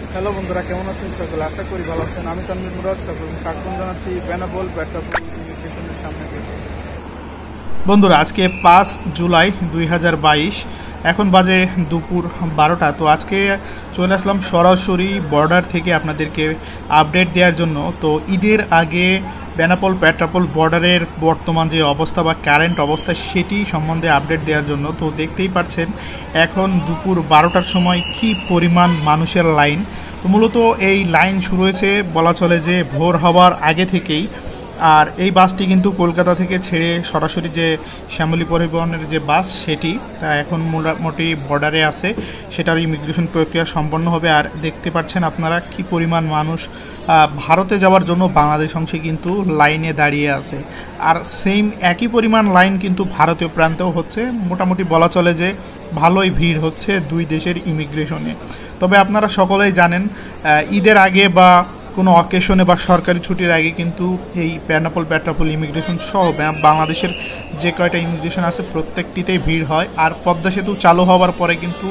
Hello বন্ধুরা, কেমন আছেন সকলে? আশা করি ভালো আছেন। আমি তানভীর মুরাদ সকলকে স্বাগত জানাচ্ছি বেনাপোল পেট্রাপোল ইমিগ্রেশনের সামনে থেকে। বন্ধুরা, আজকে 5 জুলাই 2022, এখন বাজে দুপুর 12টা। তো আজকে চলে আসলাম সরাসরি বর্ডার থেকে আপনাদেরকে আপডেট দেওয়ার জন্য। তো ঈদের আগে বেনাপোল পেট্রাপোল বর্ডারের বর্তমান যে অবস্থা বা কারেন্ট অবস্থা সেটি সম্বন্ধে আপডেট দেওয়ার জন্য। তো দেখতেই পাচ্ছেন এখন দুপুর 12টার সময় কি পরিমাণ মানুষের লাইন। তো মূলত এই লাইন শুরু হয়েছে বলা চলে যে ভোর হওয়ার আগে থেকেই। আর এই বাসটি কিন্তু কলকাতা থেকে ছেড়ে সরাসরি যে শ্যামলী পরিবহনের যে বাস সেটি তা এখন মোটামুটি বর্ডারে আছে, সেটার ইমিগ্রেশন প্রক্রিয়া সম্পন্ন হবে। আর দেখতে পাচ্ছেন আপনারা কি পরিমাণ মানুষ ভারতে যাওয়ার জন্য বাংলাদেশ অংশে কিন্তু লাইনে দাঁড়িয়ে আছে। আর সেম একই পরিমাণ লাইন কিন্তু ভারতীয় প্রান্তেও হচ্ছে। মোটামুটি বলা চলে যে ভালোই ভিড় হচ্ছে দুই দেশের ইমিগ্রেশনে। তবে আপনারা সকলেই জানেন ঈদের আগে বা কোনো অকেশনে বা সরকারি ছুটির আগে কিন্তু এই বেনাপোল পেট্রাপোল ইমিগ্রেশন সহ বাংলাদেশের যে কয়টা ইমিগ্রেশন আছে প্রত্যেকটিতেই ভিড় হয়। আর পদ্মা সেতু চালু হওয়ার পরে কিন্তু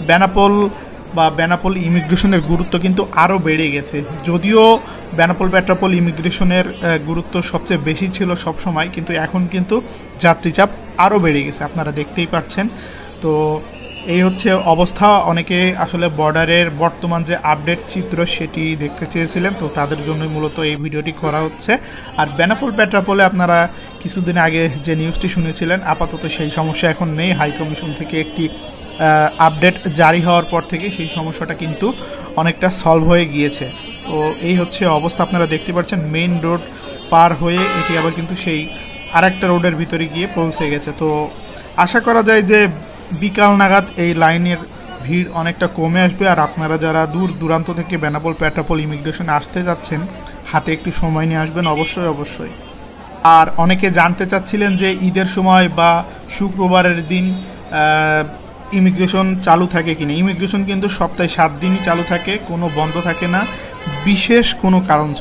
বেনাপোল ইমিগ্রেশনের গুরুত্ব কিন্তু আরও বেড়ে গেছে। যদিও বেনাপোল পেট্রাপোল ইমিগ্রেশনের গুরুত্ব সবচেয়ে বেশি ছিল সব সময়, কিন্তু এখন কিন্তু যাত্রীচাপ আরও বেড়ে গেছে, আপনারা দেখতেই পাচ্ছেন। তো এই হচ্ছে অবস্থা। অনেকে আসলে বর্ডারের বর্তমান যে আপডেট চিত্র সেটি দেখতে চেয়েছিলেন, তো তাদের জন্যই মূলত এই ভিডিওটি করা হচ্ছে। আর বেনাপোল পেট্রাপোলে আপনারা কিছুদিন আগে যে নিউজটি শুনেছিলেন, আপাতত সেই সমস্যা এখন নেই। হাই কমিশন থেকে একটি আপডেট জারি হওয়ার পর থেকে সেই সমস্যাটা কিন্তু অনেকটা সলভ হয়ে গিয়েছে। তো এই হচ্ছে অবস্থা, আপনারা দেখতে পাচ্ছেন মেইন রোড পার হয়ে এটি আবার কিন্তু সেই আরেকটা রোডের ভিতরে গিয়ে পৌঁছে গেছে। তো আশা করা যায় যে বিকাল নাগাদ এই লাইনের ভিড় অনেকটা কমে আসবে। আর আপনারা যারা দূর দূরান্ত থেকে বেনাপোল পেট্রাপোল ইমিগ্রেশনে আসতে যাচ্ছেন, হাতে একটু সময় নিয়ে আসবেন অবশ্যই। আর অনেকে জানতে চাচ্ছিলেন যে ঈদের সময় বা শুক্রবারের দিন ইমিগ্রেশন চালু থাকে কিনা। ইমিগ্রেশন কিন্তু সপ্তাহে 7 দিনই চালু থাকে, কোনো বন্ধ থাকে না, বিশেষ কোনো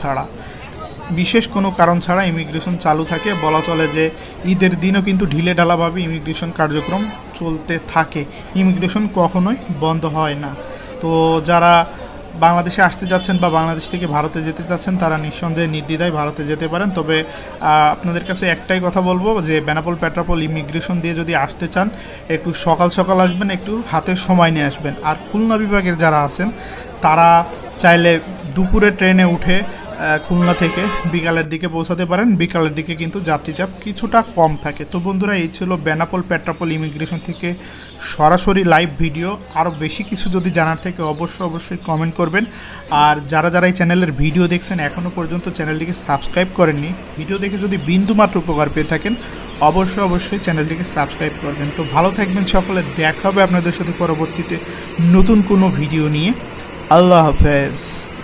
কারণ ছাড়া ইমিগ্রেশন চালু থাকে। বলা চলে যে ঈদের দিনও কিন্তু ঢিলেঢালাভাবে ইমিগ্রেশন কার্যক্রম চলতে থাকে, ইমিগ্রেশন কখনোই বন্ধ হয় না। তো যারা বাংলাদেশে আসতে যাচ্ছেন বা বাংলাদেশ থেকে ভারতে যেতে চাচ্ছেন তারা নিঃসন্দেহে নির্দ্বিধায় ভারতে যেতে পারেন। তবে আপনাদের কাছে একটাই কথা বলবো যে বেনাপোল পেট্রাপোল ইমিগ্রেশন দিয়ে যদি আসতে চান একটু সকাল আসবেন, একটু হাতে সময় নিয়ে আসবেন। আর খুলনা বিভাগের যারা আছেন তারা চাইলে দুপুরে ট্রেনে উঠে খুলনা থেকে বিকালের দিকে পৌঁছাতে পারেন। বিকালের দিকে কিন্তু যাত্রীচাপ কিছুটা কম থাকে। তো বন্ধুরা, এই ছিল বেনাপোল পেট্রাপোল ইমিগ্রেশন থেকে সরাসরি লাইভ ভিডিও। আরও বেশি কিছু যদি জানার থাকে অবশ্যই কমেন্ট করবেন। আর যারা এই চ্যানেলের ভিডিও দেখছেন এখনও পর্যন্ত চ্যানেলটিকে সাবস্ক্রাইব করেননি, ভিডিও দেখে যদি বিন্দুমাত্র উপকার পেয়ে থাকেন অবশ্যই চ্যানেলটিকে সাবস্ক্রাইব করবেন। তো ভালো থাকবেন সকলে, দেখা হবে আপনাদের সাথে পরবর্তীতে নতুন কোনো ভিডিও নিয়ে। আল্লাহ হাফেজ।